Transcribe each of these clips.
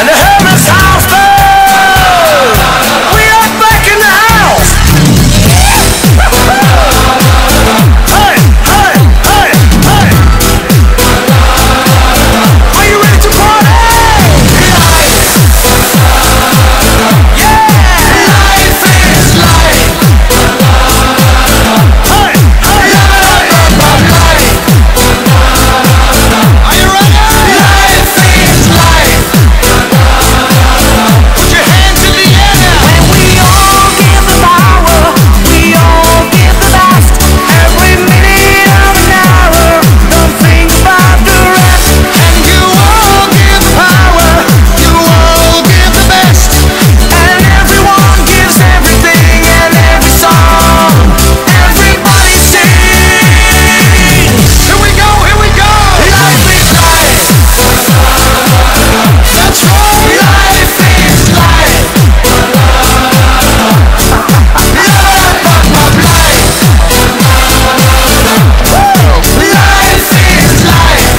And the Herman's house band. We are back in the house. Hey, hey, hey, hey. Are you ready to party? Life. Yeah. Life is life. Hey, hey, life. Are you ready? Life is life. Put your hands in the air. When we all give the power, we all give the best. Every minute of an hour, don't think about the rest. And you all give the power, you all give the best. And everyone gives everything and every song. Everybody sings. Here we go, here we go. Life is life. That's right. Life is life. Life is life.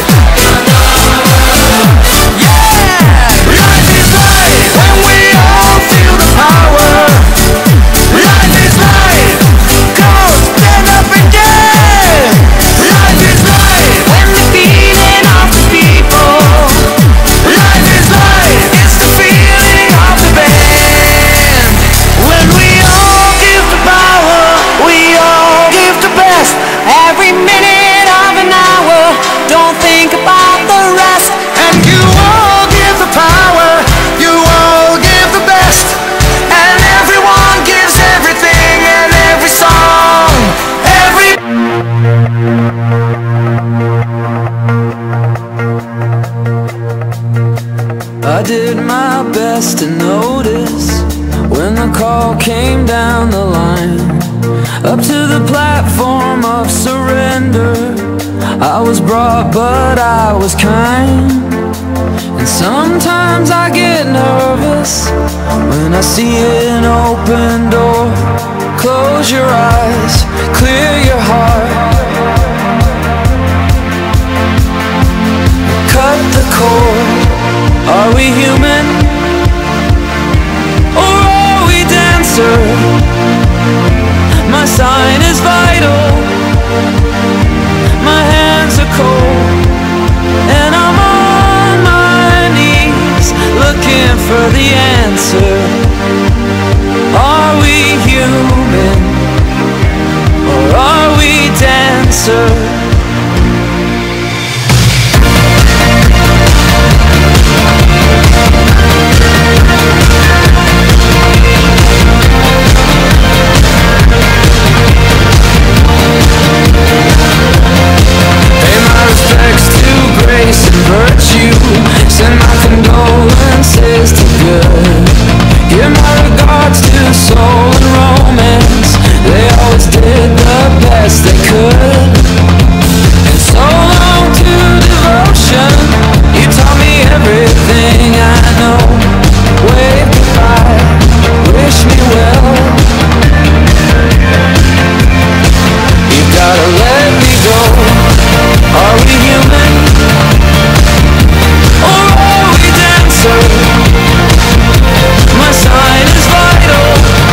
Yeah, life is life. When we all feel the power. Life is life. Come on, stand up and dance. Life is life. When the feeling of the people. Life is life. It's the feeling of the band. When we all give the power, we all give the best. Every minute of an hour, don't think about the rest. And you all give the power, you all give the best. And everyone gives everything and every song. I did my best to notice when the call came down the line, up to the platform of surrender. I was brought, but I was kind. And sometimes I get nervous when I see an open door. Close your eyes, clear your heart. Cut the cord. Are we human? Or are we dancer? My sign is vital. My hands are cold. And I'm on my knees looking for the answer. Are we human? Or are we dancer? Pay my respects to grace and virtue. Send my condolences to good. Give my regards to soul and romance. They always did the best they could. And so long to devotion. You taught me everything I know. Wave goodbye, wish me well. You gotta let me go. Are we human? Or are we dancer? My sign is vital.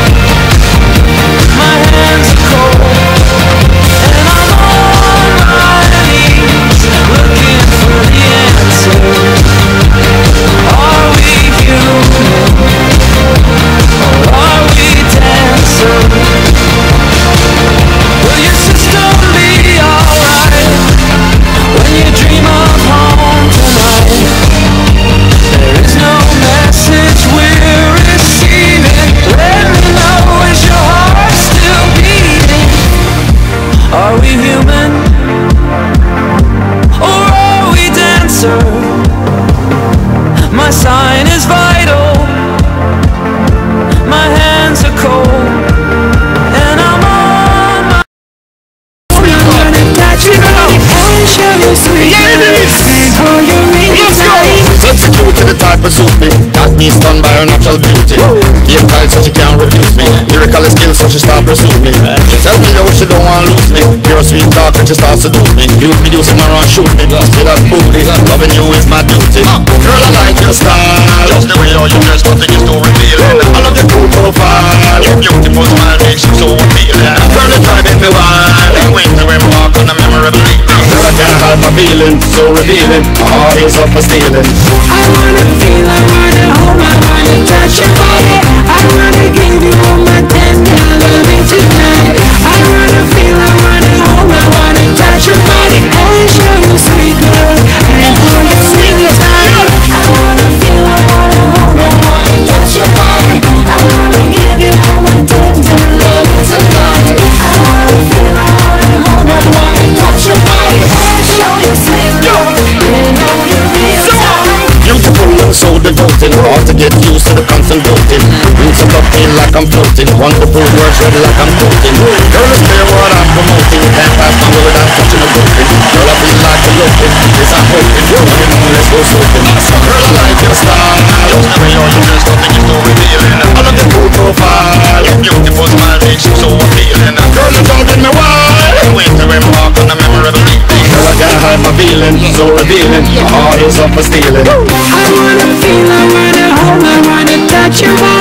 My hands are cold. And I'm on my knees looking for the answer. Are we human? Or are we dancer? Will your system be alright when you dream of home tonight? There is no message we're receiving. Let me know, is your heart still beating? Are we human? Or are we dancer? My sign is vital. My hands are cold. And I'm on my Let's go to the type of suit me. Got me stunned by her natural beauty. Game style so she can't refuse me. Lyrical skills so she she start pursue me. Tell me how she don't want lose me. You're a sweet talk and she starts seduce me. You be using my run, shoot me. See that booty, loving you is my duty. Girl, I like your style, just the way how you dress, nothing is too revealing. I love your cool profile, your beautiful smile makes you so appealing. Girl, it's driving me wild, and when we walk on a memorable evening. Girl, I can't hide my feelings, so revealing. My heart is up for stealing. I wanna feel, I wanna hold, I wanna touch your body. I wanna give you all my tender loving tonight. I wanna feel, I wanna hold, I wanna touch your body and show you sweet love and pour you sweet time. I wanna feel, I wanna hold, I wanna touch your body. I wanna give you all my tender loving tonight. I wanna feel, I wanna hold, I wanna touch your body and show you sweet love and pour you real time. Beautiful and so devoted, hard to get used to the constant voting. Roots of love feel like I'm floating, wonderful words read like I'm quoting. Girl, it's clear what I'm promoting, can't pass my way without touching a broken. Girl, I feel like a loafing, yes I'm hoping, let's go soaking. Girl, I like your style, just the way you're dressed, nothing is too revealing. I love your cool profile, your beautiful smile makes you so appealing. Girl, it's driving me wild, and wait till we walk on a memorable evening. Girl, I can't hide my feelings, so revealing. My heart is up for stealing. I wanna feel, I wanna hold, I wanna touch your body.